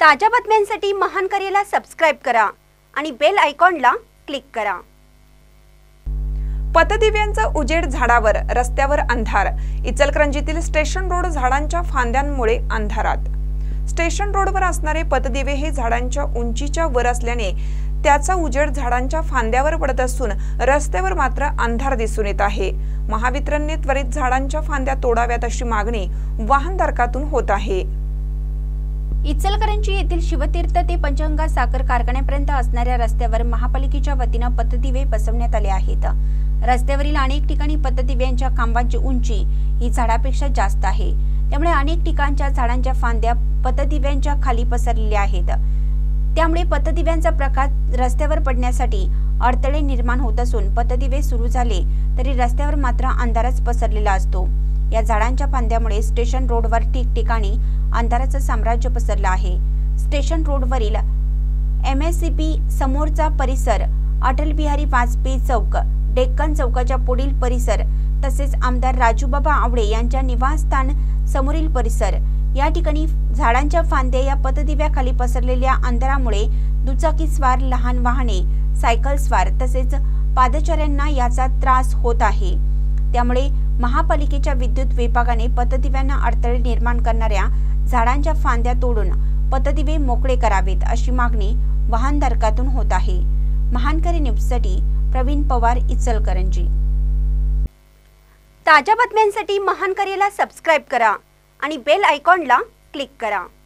ताज्या बातम्यांसाठी महान करेला सबस्क्राइब करा आणि बेल आयकॉनला क्लिक करा। पतदिव्यांचा उजेड झाडावर, रस्त्यावर अंधार। इचलकरंजीतील स्टेशन रोड झाडांच्या फांद्यांमुळे अंधारात। स्टेशन रोडवर असणारे पतदिवे हे झाडांच्या उंचीच्या वर असल्याने त्याचा उजेड झाडांच्या फांद्यावर पडत असून रस्त्यावर मात्र अंधार दिसून येत आहे। महावितरणने त्वरित झाडांच्या फांद्या तोडाव्यात अशी मागणी वाहनधारकातून होत आहे। इचलकरंजी येथील शिवतीर्थ ते पंचगंगा साखर कारखान्यापर्यंत असणाऱ्या रस्त्यावर महापालिकेच्या वतीने पतदिवे बसवण्यात आले आहेत। रस्त्यावरील अनेक ठिकाणी पतदिव्यांच्या खांबांची उंची ही झाडापेक्षा जास्त आहे, त्यामुळे अनेक ठिकाणच्या झाडांच्या फांद्या पतदिव्यांच्या खाली पसरलेल्या आहेत। त्यामुळे पतदिव्यांचा प्रकाश रस्त्यावर पडण्यासाठी अडथळे निर्माण होत असून पतदिवे सुरू झाले तरी रस्त्यावर मात्र अंधारच पसरलेला असतो। या झाडांच्या फांद्यामुळे स्टेशन रोडवर ठिकठिकाणी अंधाराचं साम्राज्य पसरलं आहे। स्टेशन रोडवरील MSCP समोरचा परिसर, अटल बिहारी वाजपेयी चौक, डेक्कन चौकाच्या पुढील परिसर तसेच आमदार राजूबाबा आवडे यांच्या निवासस्थान समोरील परिसर या ठिकाणी झाडांच्या फांद्या या पतदिव्याखाली पसरलेल्या अंधारामुळे दुचाकीस्वार, लहान वाहने, सायकल स्वार तसेच पादचाऱ्यांना याचा त्रास होत आहे। त्यामुळे महापालिकेच्या विद्युत विभागाने पतदिव्यांना अडथळे निर्माण करणाऱ्या झाडांच्या फांद्या तोडून पतदिवे मोकळे करावेत अशी मागणी वाहनधारकातून होत आहे। महानकरी न्यूजसाठी प्रवीण पवार, इचलकरंजी। ताज्या बातम्यांसाठी महानकरीला सबस्क्राइब करा आणि बेल आयकॉनला क्लिक करा।